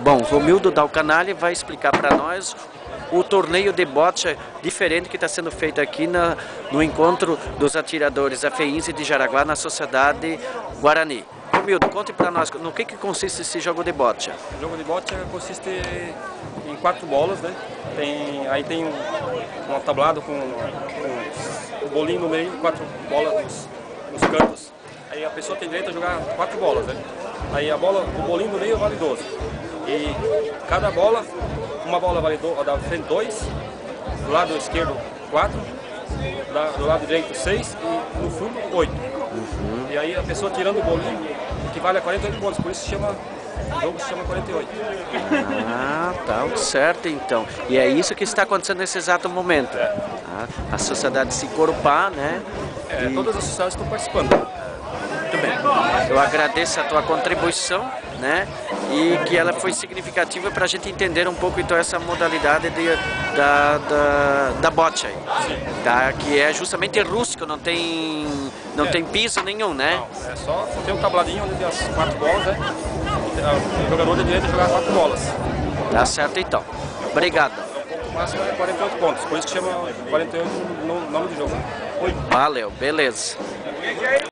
Bom, Romildo Dalcanali vai explicar para nós o torneio de bocha diferente que está sendo feito aqui no encontro dos atiradores afeins e de Jaraguá na Sociedade Guarani. Romildo, conte para nós no que consiste esse jogo de bocha. O jogo de bocha consiste em 4 bolas, né? Aí tem um tablado com um bolinho no meio, 4 bolas nos cantos. Aí a pessoa tem direito a jogar 4 bolas, né? Aí o bolinho no meio vale 12. E cada bola, uma bola vale da frente 2, do lado esquerdo 4, do lado direito 6 e no fundo 8. E aí a pessoa tirando o bolinho, que vale a 48 pontos, por isso o jogo se chama 48. Ah, tá certo então. E é isso que está acontecendo nesse exato momento. A sociedade se encorpar, né? Todas as sociedades estão participando. Muito bem. Eu agradeço a tua contribuição, né? E que ela foi significativa para a gente entender um pouco então essa modalidade da bocha aí, tá? Que é justamente rústico, não tem piso nenhum, né? Não, só tem um tabladinho onde tem as 4 bolas, né? O jogador tem direito a jogar 4 bolas. Tá certo então. Obrigado. O ponto máximo é 48 pontos, por isso que chama 48 no nome do jogo. Valeu, beleza.